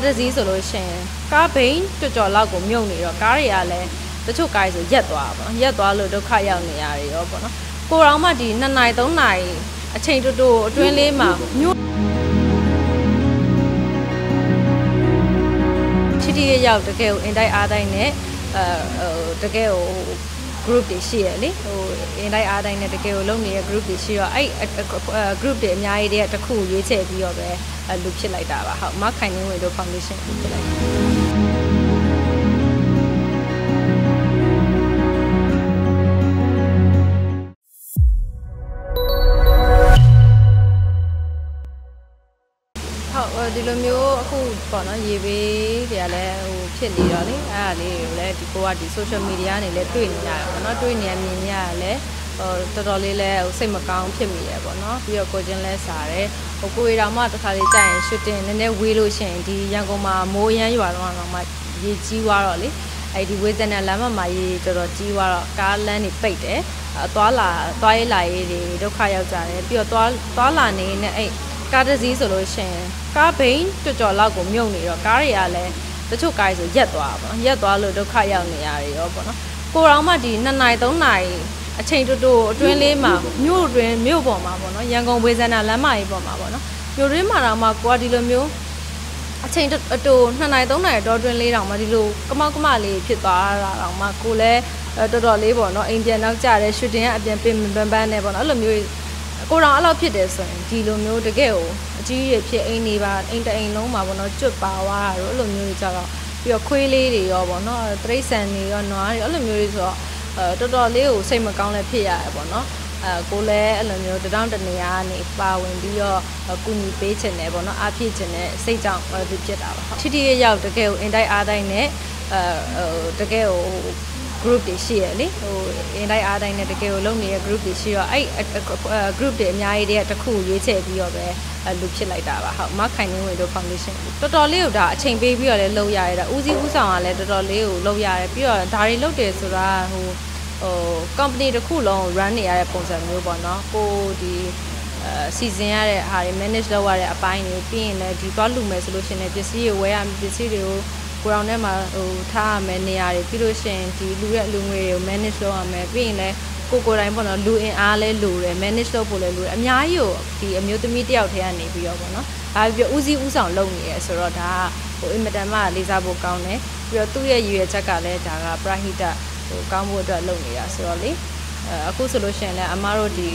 တစည်းဆိုလို့ရှင်ကားဘိန်းကြော်လောက်ကိုမြုပ်နေတော့ကားတွေကလည်းတချို့ကားဆိုရက်သွားပါတော့ရက်သွားလို့ဒုက္ခရောက်နေရတယ်ရောပေါ့နော်ကိုတော်မှဒီ2 နာရီ 3 နာရီအချိန်တူတူအတွင်းလေးမှာမြို့ချီတီရောက်တကယ်ကိုအင်တိုက်အားတိုင်းနဲ့တကယ်ကို group တွေရှိရလေဟိုအင်တိုက်အားတိုင်းနဲ့တကယ်ကိုလုပ်နေတဲ့ group တွေရှိတော့အဲ့ group တွေအများကြီးတည်းတစ်ခုရွေးချယ်ပြီးတော့ပဲလူဖြစ်လိုက်တာပါဟုတ်မခိုင်နေဝင်တို့ foundation လူဖြစ်လိုက်ဒီလိုမျိုးအခုပေါ့နော်ရေဘေးတွေကလည်းဟိုဖြစ်နေတော့လေအဲ့ဒါလေးကိုလည်းဒီကိုကဒီ social media ကနေလည်းတွေ့နေရတယ်ပေါ့နော်တွေ့နေရမြင်နေရလည်းဟိုတော်တော်လေးလည်းဟိုစိတ်မကောင်းဖြစ်မိရပေါ့နော်ပြီးတော့ကိုချင်းလဲစားတယ်ဟိုကိုရီတော်မှတစ်ခါလေးကြာရင် shooting နည်းနည်းဝေးလို့ရှိရင်ဒီရန်ကုန်မှာမိုးရမ်းရွာတော့မှရေကြီးသွားတော့လေအဲ့ဒီဝေးစနလမ်းမှာရေတော်တော်ကြီးသွားတော့ကားလမ်းတွေပိတ်တယ်သွားရေးလာရေးတွေဒုက္ခရောက်ကြတယ်ပြီးတော့သွားလာနေနဲ့အဲ့ကားတစည်းဆိုလို့ရှင်ကားဘိန်းကြော်လောက်ကိုမြုပ်နေတော့ကားတွေကလည်းတချို့ကားဆိုရက်သွားပါတော့ရက်သွားလို့ဒုက္ခရောက်နေရတယ်ရောပေါ့နော်ကိုတော်မှဒီ2 နာရီ 3 နာရီအချိန်တူတူအတွင်းလေးမှာမြို့ပေါ်မှာပေါ့နော်ရန်ကုန်ဝေဇနာလမ်းမကြီးပေါ်မှာပေါ့နော်မြို့တွင်းမှာတော့မှကိုကဒီလိုမျိုးအချိန်တူ2 နာရီ 3 နာရီတော့အတွင်းလေးတောင်မှဒီလိုကမောက်ကမလေးဖြစ်သွားတာတောင်မှကိုလည်းတော်တော်လေးပေါ့နော်အိမ်ပြန်နောက်ကျတဲ့ shooting ကအပြန်ပင်ပန်းနဲ့ပေါ့နော်အဲ့လိုမျိုးကိုတော်အဲ့လိုဖြစ်တယ်ဆိုရင်ဒီလိုမျိုးတကယ်ကိုအကြီးရဖြစ်အိမ်နေပါအိမ်တအိမ်လုံးမှာပေါ့နော်ကျွတ်ပါသွားတာတို့အဲ့လိုမျိုးတွေကြတော့ပြီးတော့ခွေးလေးတွေရောပေါ့နော်တရိတ်ဆန်တွေရောနွားတွေအဲ့လိုမျိုးတွေဆိုတော့တော်တော်လေးကိုစိတ်မကောင်းလည်းဖြစ်ရတယ်ပေါ့နော်ကိုလည်းအဲ့လိုမျိုးတထောင်တနေရာကနေပါဝင်ပြီးတော့ကုညီပေးချင်တယ်ပေါ့နော်အားဖြည့်ချင်တဲ့စိတ်ကြောင့်ဖြစ်တာပါချီတီရောက်တကယ်ကိုအင်တိုက်အားတိုင်းနဲ့တကယ်ကို group တွေရှိရလေဟိုအင်တိုက်အားတိုင်းနဲ့တကယ်ကိုလုပ်နေတဲ့ group တွေရှိတော့အဲ့ group တွေအများကြီးတည်းတစ်ခုရွေးချယ်ပြီးတော့ပဲလူဖြစ်လိုက်တာပါဟုတ်မခိုင်နေဝင်တို့ foundation တော်တော်လေးကိုဒါအချိန်ပေးပြီးတော့လည်းလုပ်ရရတာဦးစီးဦးဆောင်ကလည်းတော်တော်လေးကိုလုပ်ရတယ်ပြီးတော့ဒါတွေလုပ်တယ်ဆိုတာဟို company တစ်ခုလုံး run နေရတဲ့ပုံစံမျိုးပေါ့နော်ကိုဒီစီစဉ်ရတဲ့ဟာတွေ manage လုပ်ရတဲ့အပိုင်းတွေပြီးရင်လည်းဒီသွားလူမယ်ဆိုလို့ရှိရင်ပစ္စည်းတွေဝယ်ရပစ္စည်းတွေကိုကိုရောင်ထဲမှာဟိုထားရမယ်နေရာတွေပြီးလို့ရှိရင်ဒီလူရဲ့လူငွေတွေကို manage လုပ်ရမယ်ပြီးရင်လည်းကိုတိုင်းပေါ့နော်လူအင်အားလဲလိုတယ် manage လုပ်ဖို့လဲလိုတယ်အများကြီးကိုဒီအမျိုးသမီးတယောက်တည်းကနေပြီးတော့ပေါ့နော်ဒါပြီးဦးစီးဦးဆောင်လုပ်နေရဆိုတော့ဒါကဟိုအင်မတန်မှလေးစားဖို့ကောင်းတယ်ပြီးတော့သူ့ရဲ့ရည်ရွယ်ချက်ကလည်းဒါကပရဟိတဟိုကောင်းဖို့အတွက်လုပ်နေတာဆိုတော့လေအခုဆိုလို့ရှိရင်လည်းအမားတို့ဒီ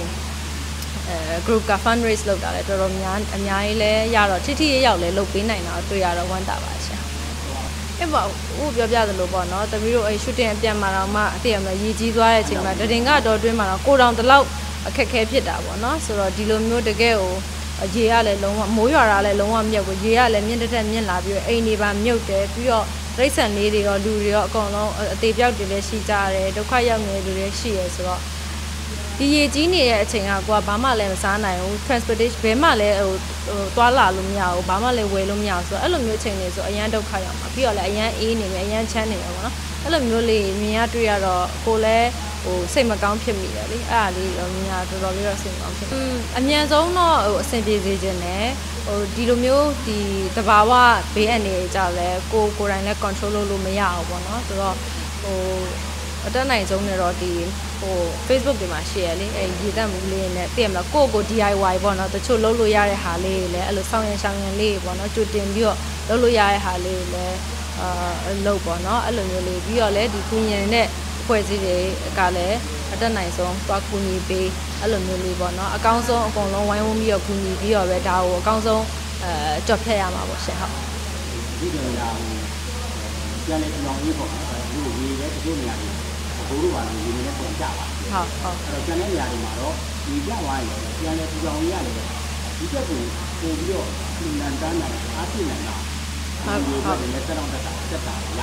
group က fundraise လုပ်တာလဲတော်တော်များအများကြီးလဲရတော့ထိထိရောက်လဲလုပ်ပေးနိုင်တာတွေ့ရတော့ဝမ်းသာပါရှင်အဲ့ပေါ့ဦးပြောပြသလိုပေါ့နော်တမီးတို့အဲ့ shooting အပြန်မှာတော့မှအတည်ရမရေးကြီးသွားတဲ့အချိန်မှာတရင်ကတော့တွင်းမှာတော့ကိုတောင်တလောက်အခက်ခဲဖြစ်တာပေါ့နော်ဆိုတော့ဒီလိုမျိုးတကယ်ကိုရေရလဲလုံးဝမိုးရွာတာလဲလုံးဝမြုပ်ကိုရေရလဲမြင့်တက်မြင့်လာပြီးတော့အိမ်တွေပါမြုပ်တယ်ပြီးတော့ရိတ်ဆန်လေးတွေရောလူတွေရောအကုန်လုံးအသေးပြောက်တွေလည်းရှိကြတယ်ဒုက္ခရောက်နေလူတွေရှိရဆိုတော့ဒီရေကြီးနေတဲ့အချိန်ကကိုကဘာမှလည်းမစားနိုင်ဘူး transportation ဘယ်မှလည်းဟိုသွားလာလို့မရဘူးဘာမှလည်းဝယ်လို့မရဘူးဆိုတော့အဲ့လိုမျိုးအချိန်တွေဆိုအရန်ဒုက္ခရောက်မှာပြီးတော့လည်းအရန်အေးနေမယ်အရန်ချမ်းနေမယ်ပေါ့နော်အဲ့လိုမျိုးလေးမြင်ရတွေ့ရတော့ကိုလည်းဟိုစိတ်မကောင်းဖြစ်မိတယ်လေအဲ့ဒါလေးတော့မြင်ရတော်တော်လေးတော့စိတ်မကောင်းဖြစ်အမြန်ဆုံးတော့ဟိုအဆင်ပြေစေခြင်းနဲ့ဟိုဒီလိုမျိုးဒီတဘာဝဘေးအန္တရာယ်ကြောင့်လည်းကိုယ်တိုင်လည်း control လုပ်လို့မရအောင်ပေါ့နော်ဆိုတော့ဟိုအတက်နိုင်ဆုံးနဲ့တော့ဒီဟို Facebook တွေမှာ share လေအဲရေတက်မှုလေးနဲ့သိရမလားကို DIY ပေါ့နော်တချို့လုပ်လို့ရတဲ့ဟာလေးတွေလည်းအဲ့လိုဆောင်ရံလေးပေါ့နော်ကြိုတင်ပြီးတော့လုပ်လို့ရတဲ့ဟာလေးတွေလည်းလုပ်ပေါ့နော်အဲ့လိုမျိုးလေးပြီးတော့လည်းဒီကုညင်တဲ့အဖွဲ့အစည်းတွေကလည်းအတက်နိုင်ဆုံးသွားကူညီပေးအဲ့လိုမျိုးလေးပေါ့နော်အကောင်းဆုံးအကုန်လုံးဝိုင်းဝန်းပြီးတော့ကူညီပြီးတော့ပဲဒါကိုအကောင်းဆုံးကြော်ဖြတ်ရမှာပေါ့ရှင်ဟုတ်ဒီကနေ့ပြန်လေကြောင်ကြီးပေါ့ဒီလိုရေးတဲ့တချို့နေရာတွေဘိုးတို့ပါလို့ရေးနေတဲ့ပုံကြပါဟုတ်အဲ့တော့ကျန်တဲ့နေရာတွေမှာတော့ဒီကြသွားရင်ပြန်လေကြောင်ကြီးရတယ်ဒီချက်ကိုပို့ပြီးတော့ပြန်တန်းနိုင်အားဖြည့်နိုင်တာဟုတ်လည်းတက်တော့တက်တာရဟုတ်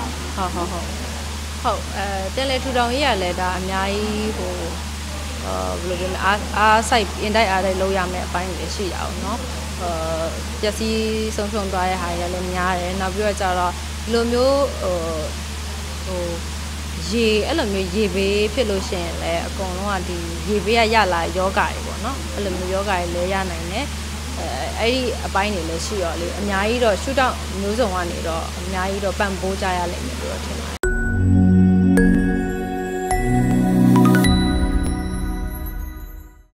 ပြန်လေထူထောင်ရေးရလဲဒါအများကြီးဟိုဘယ်လိုပြောလဲအားဆိုင်အင်တိုက်အားတိုက်လုပ်ရမယ်အပိုင်းတွေရှိရအောင်เนาะပျက်စီးဆုံးရှုံးသွားတဲ့ဟာတွေလည်းများတယ်နောက်ပြီးတော့ကျတော့ဒီလိုမျိုးဟိုရေအဲ့လိုမျိုးရေဘေးဖြစ်လို့ရှိရင်လည်းအကုန်လုံးကဒီရေဘေးကရလာယောဂါတွေပေါ့နော်အဲ့လိုမျိုးယောဂါတွေလည်းရနိုင်တယ်အဲ့ဒီအပိုင်းတွေလည်းရှိတော့လေအများကြီးတော့ရှုထောင့်မျိုးစုံကနေတော့အများကြီးတော့ပံ့ပိုးကြရလိမ့်မယ်လို့ထင်ပါတယ်